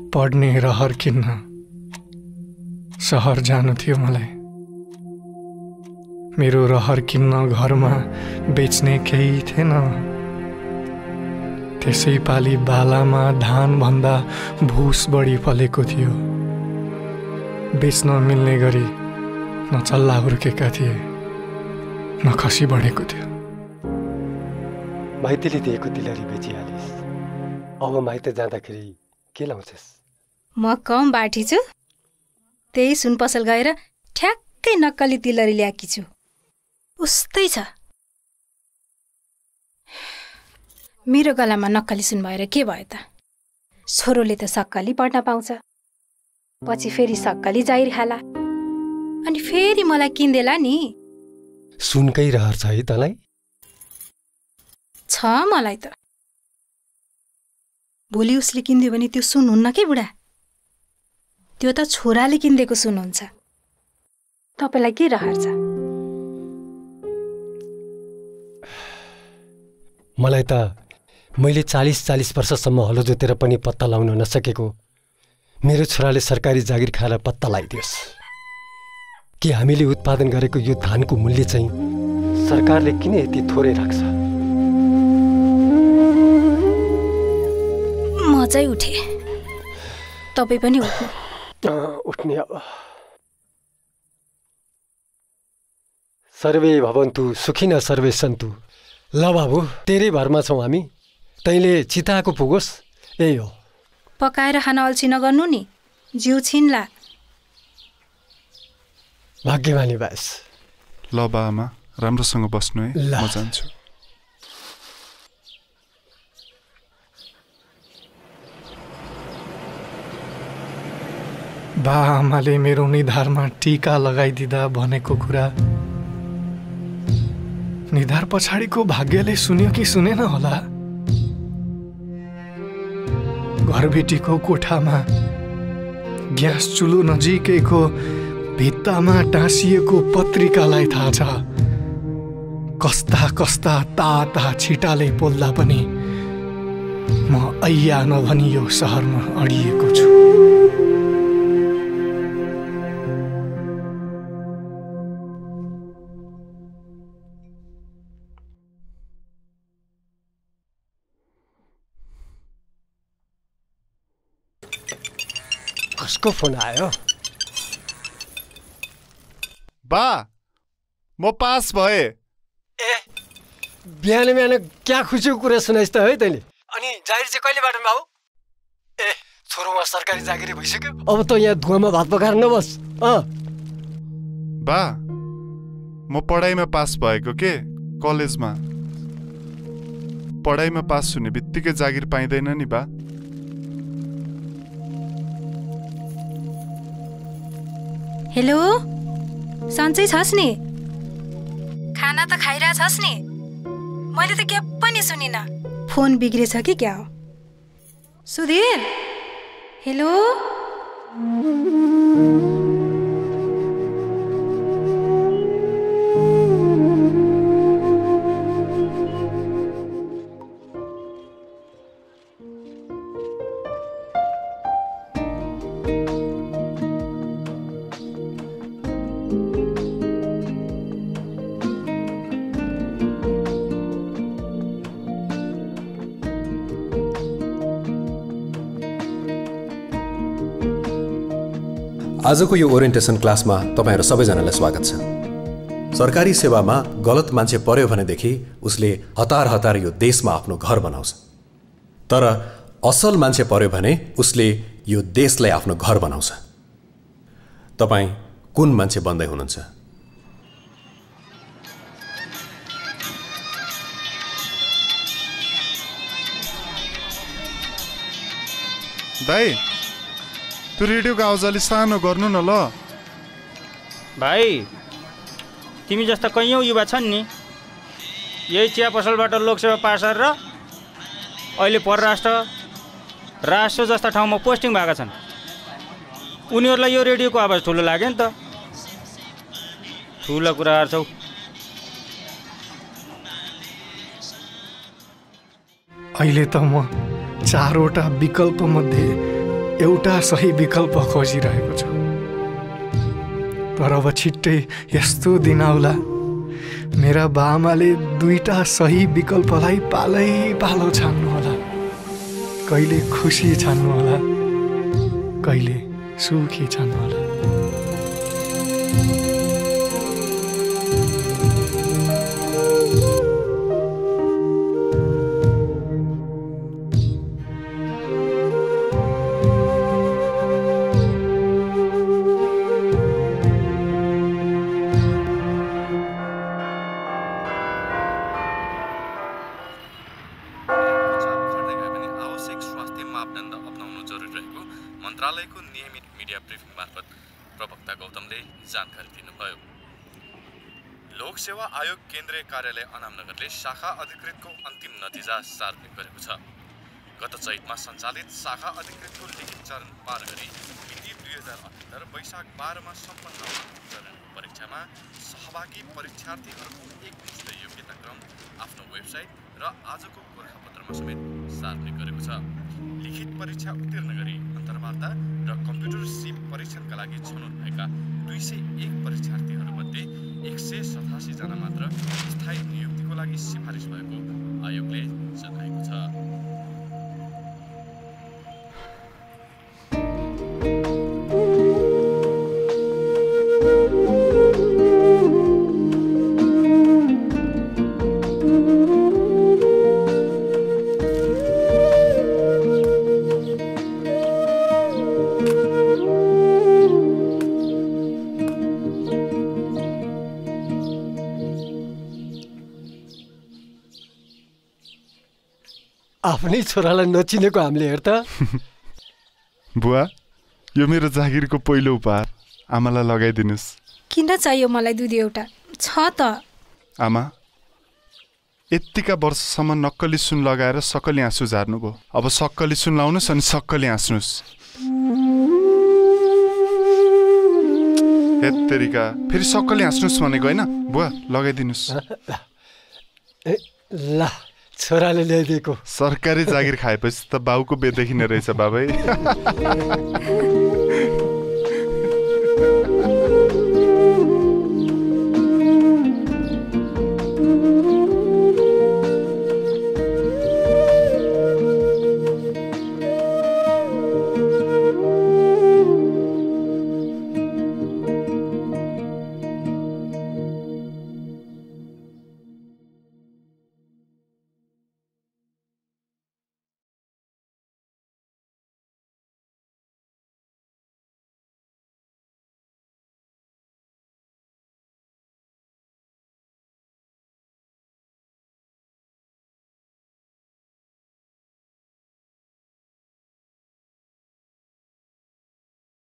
पढ्ने रहर किन्न सहर जानु थियो मलाई। मेरो रहर किन्न घरमा बेच्ने केही थिएन। त्यसै पाली बालामा धान भन्दा भुस बढी फलेको थियो। बेच्न मिल्ने गरी न चल्ला हुर्केका थिए न खसी बढेको थियो। माइतीले दिएको तिलहरी बेचिहालिस्। अब माइत जाँदाखेरि के लाउँछस्? म कम बाठी छु, त्यही सुन पसल गएर ठ्याक्कै नक्कली तिलहरी ल्याएकी छु। उस्तै छ। मेरो गलामा नक्कली सुन भएर के भयो त? छोरोले त सक्कली पढ्न पाउँछ, पछि फेरि सक्कली जाहिर खाला, अनि फेरि मलाई किन्देला नि। सुनकै रहर छ है तँलाई? छ मलाई त। भोलि उसले किन्दियो भने त्यो सुन हुन्न के बुढा? त्यो त छोराले किनिदिएको सुन हुन्छ। तपाईलाई के रहर छ? मलाई त मैले 40 वर्षसम्म हलो जोतेर पनि पत्ता लाउन नसकेको मेरो छोराले सरकारी जागिर खाएर पत्ता लगाइदियोस्। कि हामीले उत्पादन गरेको यो धानको मूल्य चाहिँ सरकारले किन यति थोरै राख्छ? म चाहिँ उठे, तपाईँ पनि उठ्नु। उठ्ने अब। सर्वे भवन्तु सुखिनः सर्वे सन्तु। ल बाबु, तेरै भरमा छौँ हामी। तैँले चिताएको पुगोस्, यही हो। पकाएर खान अल्छी नगर्नु नि, जिउ छिन्ला। भाग्यमानी बास। ल बाआमा, राम्रोसँग बस्नु है, म जान्छु। बाआमाले मेरो निधारमा टीका लगाइदिँदा भनेको कुरा निधार पछाडिको भाग्यले सुन्यो कि सुनेन होला? घरबेटीको कोठामा ग्यास चुलो नजिकैको भित्तामा टाँसिएको पत्रिकालाई थाहा छ। कस्ता कस्ता ताता छिटाले पोल्दा पनि म ऐया नभनी यो सहरमा अडिएको छु। कसको फोन आयो? बा, म पास भए। ए, बिहान बिहान क्या खुसीको कुरा सुनाइस् त है तैँले? अनि जागिर चाहिँ कहिले बाटोमा आऊ? ए, छोरोमा सरकारी जागिरी भइसक्यो, अब त यहाँ धुवामा भात पकाएर नबस्। बा, म पढाइमा पास भएको के, कलेजमा। पढाइमा पास हुने बित्तिकै जागिर पाइँदैन नि बा। हेलो, सन्चै छस् नि? खाना त खाइरहेछस् नि? मैले त के पनि सुनिनँ। फोन बिग्रेछ कि क्या हो? सुधीर, हेलो? आजको यो ओरिएन्टेसन क्लासमा तपाईहरु सबैजनालाई स्वागत छ। सरकारी सेवामा गलत मान्छे पर्यो भनेदेखि उसले हतार हतार यो देशमा आफ्नो घर बनाउँछ, तर असल मान्छे पर्यो भने उसले यो देशलाई आफ्नो घर बनाउँछ। तपाई कुन मान्छे बन्दै हुनुहुन्छ? दाइ, त्यो रेडियोको आवाज अलि सानो गर्नु न ल। भाइ, तिमी जस्ता कैयौँ युवा छन् नि, यही चिया पसलबाट लोकसेवा पास गरेर अहिले परराष्ट्र, राष्ट्र जस्ता ठाउँमा पोस्टिङ भएका छन्। उनीहरूलाई यो रेडियोको आवाज ठुलो लाग्यो नि त। ठुलो कुराहरू छौ। अहिले त म 4वटा विकल्प मध्ये एउटा सही विकल्प खोजिरहेको छु। तर अब छिट्टै यस्तो दिन आउला मेरा बाआमाले दुईटा सही विकल्पलाई पालै पालो छान्नु होला। कहिले खुसी छान्नु होला, कहिले सुखी छान्नु होला। मन्त्रालयको नियमित मिडिया ब्रिफिङ मार्फत प्रवक्ता गौतमले जानकारी दिनुभयो। लोक सेवा आयोग केन्द्रीय कार्यालय अनामनगरले शाखा अधिकृतको अन्तिम नतिजा सार्वजनिक गरेको छ। गत चैतमा सञ्चालित शाखा अधिकृतको लिखित चरण पार गरी मिति 2078 वैशाख 12 मा सम्पन्न चरणको परीक्षामा सहभागी परीक्षार्थीहरूको एकमुष्ट योग्यता क्रम आफ्नो वेबसाइट र आजको गोरखापत्रमा समेत सार्वजनिक गरेको छ। लिखित परीक्षा उत्तीर्ण गरी अन्तर्वार्ता र कम्प्युटर सिप परीक्षणका लागि छनौट भएका 201 परीक्षार्थीहरूमध्ये 187 जना मात्र स्थायी नियुक्तिको लागि सिफारिस भएको आयोगले जनाएको छ। आफ्नै छोरालाई नचिनेको हामीले हेर त। बुवा, यो मेरो जागिरको पहिलो उपहार, आमालाई लगाइदिनुस्। किन चाहियो मलाई दुध एउटा? छ त। आमा, यत्तिका वर्षसम्म नक्कली सुन लगाएर सक्कली आँसु झार्नुभयो। अब सक्कली सुन लाउनुहोस् अनि सक्कली हाँस्नुहोस्। हेत्तेरिका, फेरि सक्कली हाँस्नुहोस् भनेको होइन? बुवा, लगाइदिनुहोस्। ल, छोराले ल्याइदिएको। सरकारी जागिर खाएपछि त बाउको बेदेखि नै रहेछ बाबै।